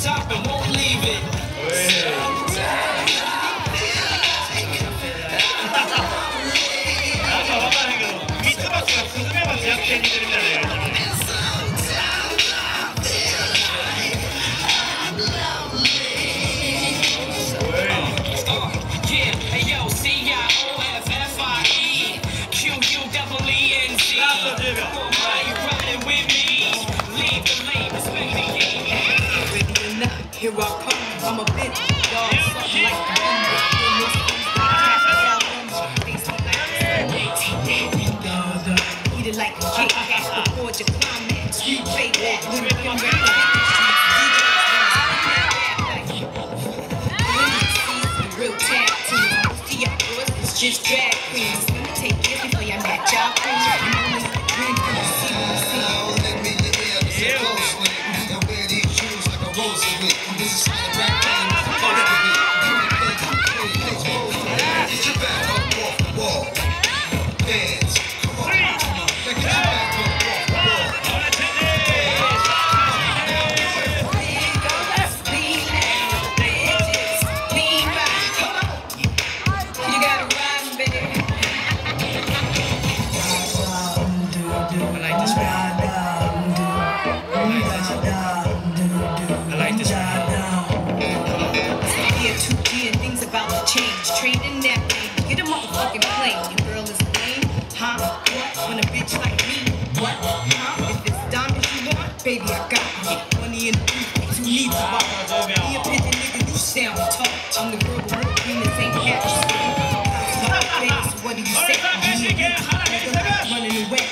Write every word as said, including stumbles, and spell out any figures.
top and won't leave it. Here I come, I'm a bitch, dog, something like the eat it like a Kit Kat before your climax. You pay that, little young man. Real tag team, most of y'all boys is just drag queens. Let me take this before y'all match y'all queens. I'm only green from the sea to the sea. Let me hear this closely. Now wear these shoes like a rosary. This is how the rap game is supposed to be. Get your back up off the wall. Dance. Come on, come on. Get your back up off the wall. You gotta ride, baby. I like this one. I like this one. I like this one. Yeah, two G and things about to change. Trading that thing. Get a motherfucking plane. Your girl is lame. Huh? What? When a bitch like me? What? Huh? If it's diamonds you want, baby, I got it. Money in the booth, two needs a bottle. Be a pigeon nigga, you sound tall. I'm the girl with her penis ain't catch. So what do you say? You nigga running away.